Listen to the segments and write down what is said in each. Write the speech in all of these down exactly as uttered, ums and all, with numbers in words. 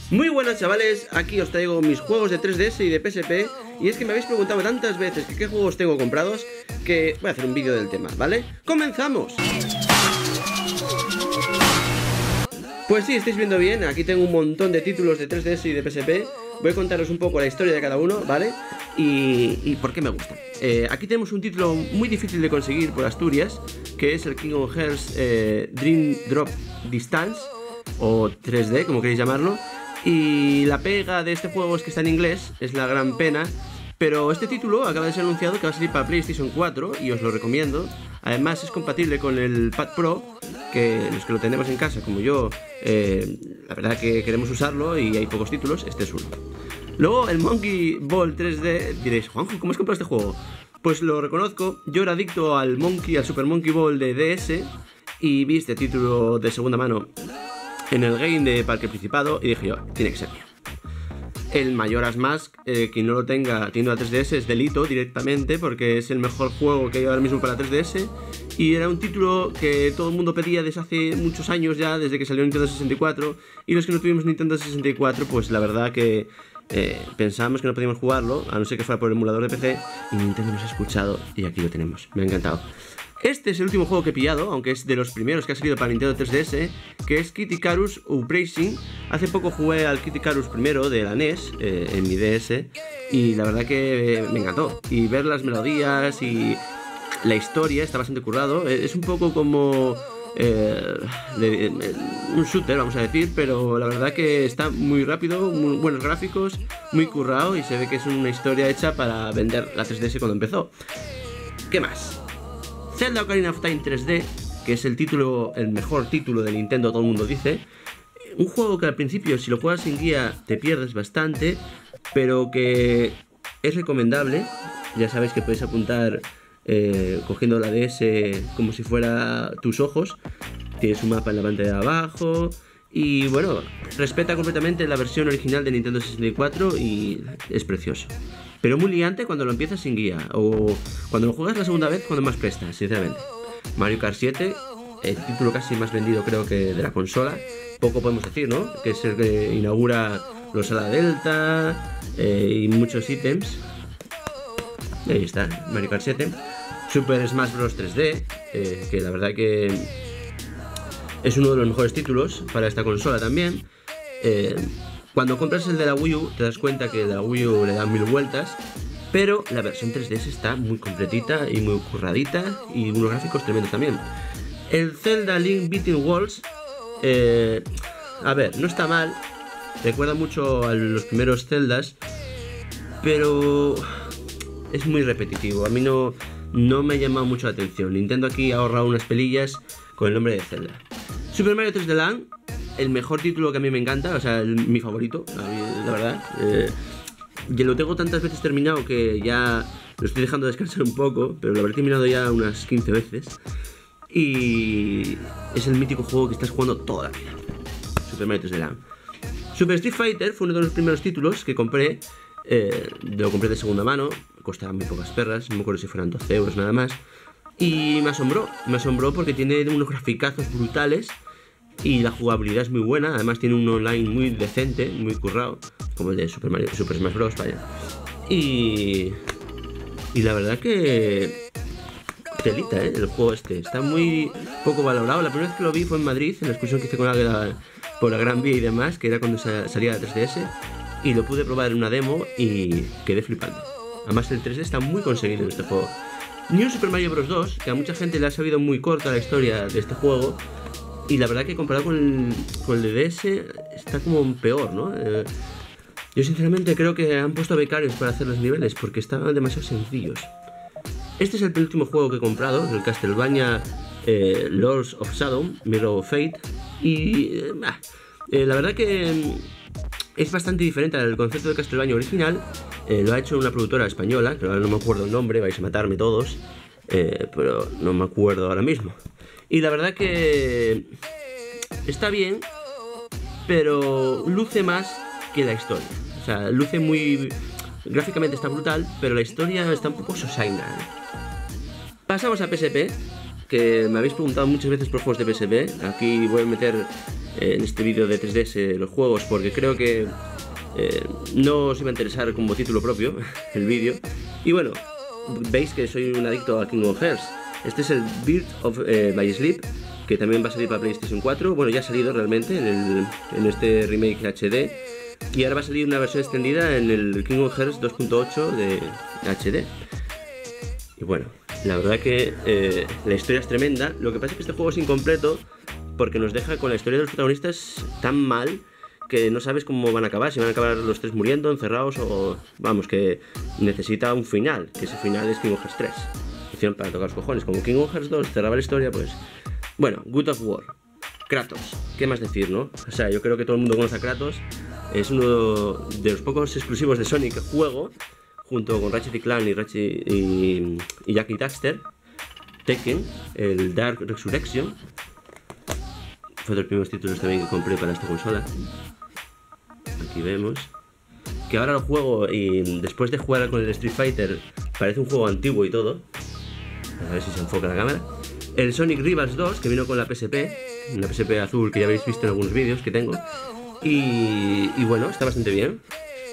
Muy buenas chavales, aquí os traigo mis juegos de tres D S y de P S P. Y es que me habéis preguntado tantas veces que qué juegos tengo comprados que voy a hacer un vídeo del tema, ¿vale? ¡Comenzamos! Pues sí, estáis viendo bien, aquí tengo un montón de títulos de tres D S y de P S P. Voy a contaros un poco la historia de cada uno, ¿vale? Y, y por qué me gustan. eh, Aquí tenemos un título muy difícil de conseguir por Asturias, que es el Kingdom Hearts eh, Dream Drop Distance, o tres D, como queréis llamarlo. Y la pega de este juego es que está en inglés, es la gran pena. Pero este título acaba de ser anunciado que va a salir para PlayStation cuatro y os lo recomiendo. Además es compatible con el Pad Pro, que los que lo tenemos en casa, como yo, eh, la verdad que queremos usarlo y hay pocos títulos, este es uno. Luego el Monkey Ball tres D, diréis, Juanjo, ¿cómo has comprado este juego? Pues lo reconozco, yo era adicto al Monkey, al Super Monkey Ball de D S y vi este título de segunda mano en el game de Parque Principado y dije yo, tiene que ser mío. El Majora's Mask, eh, quien no lo tenga teniendo la tres D S es delito directamente, porque es el mejor juego que hay ahora mismo para la tres D S. Y era un título que todo el mundo pedía desde hace muchos años ya, desde que salió Nintendo sesenta y cuatro. Y los que no tuvimos Nintendo sesenta y cuatro, pues la verdad que eh, pensábamos que no podíamos jugarlo, a no ser que fuera por el emulador de P C. Y Nintendo nos ha escuchado y aquí lo tenemos, me ha encantado. Este es el último juego que he pillado, aunque es de los primeros que ha salido para Nintendo tres D S, que es Kid Icarus Uprising. Hace poco jugué al Kid Icarus primero de la N E S eh, en mi D S y la verdad que me encantó. Y ver las melodías y la historia está bastante currado. Es un poco como eh, de, de, un shooter, vamos a decir, pero la verdad que está muy rápido, muy buenos gráficos, muy currado y se ve que es una historia hecha para vender la tres D S cuando empezó. ¿Qué más? Zelda Ocarina of Time tres D, que es el título, el mejor título de Nintendo, todo el mundo dice. Un juego que al principio, si lo juegas sin guía, te pierdes bastante, pero que es recomendable. Ya sabéis que podéis apuntar eh, cogiendo la D S como si fuera tus ojos. Tienes un mapa en la pantalla de abajo. Y bueno, respeta completamente la versión original de Nintendo sesenta y cuatro y es precioso. Pero muy liante cuando lo empiezas sin guía, o cuando lo juegas la segunda vez cuando más prestas, sinceramente. Mario Kart siete, el título casi más vendido creo que de la consola. Poco podemos decir, ¿no? Que es el que inaugura los Ala Delta eh, y muchos ítems. Y ahí está, Mario Kart siete. Super Smash Bros. tres D, eh, que la verdad que es uno de los mejores títulos para esta consola también. Eh, Cuando compras el de la Wii U te das cuenta que el de la Wii U le dan mil vueltas, pero la versión tres D S está muy completita y muy curradita y unos gráficos tremendos también. El Zelda Link Between Worlds, eh, a ver, no está mal, recuerda mucho a los primeros Zeldas, pero es muy repetitivo, a mí no, no me ha llamado mucho la atención. Nintendo aquí ha ahorrado unas pelillas con el nombre de Zelda. Super Mario tres D Land, el mejor título que a mí me encanta, o sea, el, mi favorito, la, la verdad. Eh, y lo tengo tantas veces terminado que ya lo estoy dejando descansar un poco, pero lo habré terminado ya unas quince veces. Y es el mítico juego que estás jugando toda la vida, Super Mario tres D Land. Super Street Fighter fue uno de los primeros títulos que compré, eh, lo compré de segunda mano, costaba muy pocas perras, no me acuerdo si fueran doce euros nada más. Y me asombró, me asombró porque tiene unos graficazos brutales. Y la jugabilidad es muy buena, además tiene un online muy decente, muy currado, como el de Super Mario, Super Smash Bros. Vaya. Y, y la verdad que telita, ¿eh? El juego este está muy poco valorado. La primera vez que lo vi fue en Madrid, en la excursión que hice con la, por la Gran Vía y demás, que era cuando salía la tres D S, y lo pude probar en una demo y quedé flipando. Además el tres D está muy conseguido en este juego. New Super Mario Bros. dos, que a mucha gente le ha sabido muy corta la historia de este juego. Y la verdad que comparado con el, con el de D S está como peor, ¿no? Eh, yo sinceramente creo que han puesto becarios para hacer los niveles porque estaban demasiado sencillos. Este es el penúltimo juego que he comprado, el Castlevania eh, Lords of Shadow, Mirror of Fate. Y eh, eh, la verdad que es bastante diferente al concepto de Castlevania original. Eh, lo ha hecho una productora española, que ahora no me acuerdo el nombre, vais a matarme todos. Eh, pero no me acuerdo ahora mismo. Y la verdad que está bien, pero luce más que la historia. O sea, luce muy... gráficamente está brutal, pero la historia está un poco sosaina, ¿eh? Pasamos a P S P. que me habéis preguntado muchas veces por juegos de P S P. Aquí voy a meter eh, en este vídeo de tres D S los juegos porque creo que eh, no os iba a interesar como título propio el vídeo. Y bueno, veis que soy un adicto a Kingdom Hearts. Este es el Birth of eh, by Sleep, que también va a salir para PlayStation cuatro. Bueno, ya ha salido realmente en, el, en este remake H D. Y ahora va a salir una versión extendida en el Kingdom Hearts dos punto ocho de H D. Y bueno, la verdad que eh, la historia es tremenda. Lo que pasa es que este juego es incompleto porque nos deja con la historia de los protagonistas tan mal que no sabes cómo van a acabar, si van a acabar los tres muriendo, encerrados o... Vamos, que necesita un final, que ese final es Kingdom Hearts tres. Hicieron para tocar los cojones, como Kingdom Hearts dos cerraba la historia, pues... Bueno, God of War, Kratos, ¿qué más decir, no? O sea, yo creo que todo el mundo conoce a Kratos. Es uno de los pocos exclusivos de Sonic que juego, junto con Ratchet y Clank y, Ratchet y, y Jak y Daxter. Tekken, el Dark Resurrection. Fue de los primeros títulos también que compré para esta consola. Aquí vemos que ahora lo juego y después de jugar con el Street Fighter parece un juego antiguo y todo. A ver si se enfoca la cámara. El Sonic Rivals dos, que vino con la P S P, una P S P azul que ya habéis visto en algunos vídeos que tengo. Y, y bueno, está bastante bien.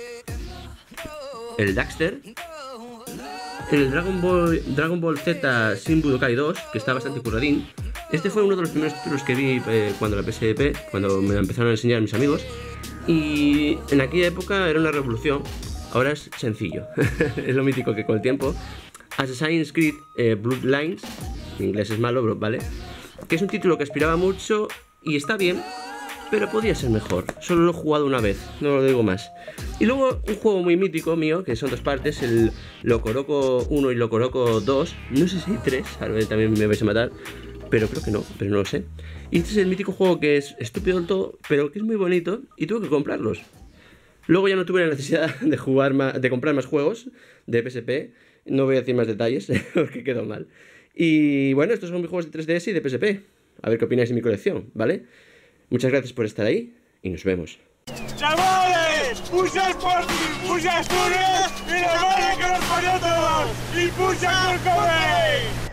El Daxter. El Dragon Ball, Dragon Ball Z Shin Budokai dos, que está bastante curradín. Este fue uno de los primeros títulos que vi eh, cuando la P S P, cuando me la empezaron a enseñar mis amigos. Y en aquella época era una revolución. Ahora es sencillo. Es lo mítico que con el tiempo. Assassin's Creed eh, Bloodlines, en inglés es malo, ¿vale? Que es un título que aspiraba mucho y está bien, pero podría ser mejor. Solo lo he jugado una vez, no lo digo más. Y luego un juego muy mítico mío, que son dos partes, el Loco Roco uno y Loco Roco dos. No sé si hay tres, ahora también me vais a matar, pero creo que no, pero no lo sé. Y este es el mítico juego que es estúpido del todo, pero que es muy bonito y tuve que comprarlos. Luego ya no tuve la necesidad de jugar más, de comprar más juegos de P S P. No voy a decir más detalles porque quedó mal. Y bueno, estos son mis juegos de tres D S y de P S P. A ver qué opináis de mi colección, ¿vale? Muchas gracias por estar ahí y nos vemos. ¡Chavales! ¡Puja Sporting! ¡Puja Asturias! ¡Y la madre que los parió todos! ¡Y puja Kurt Cobain!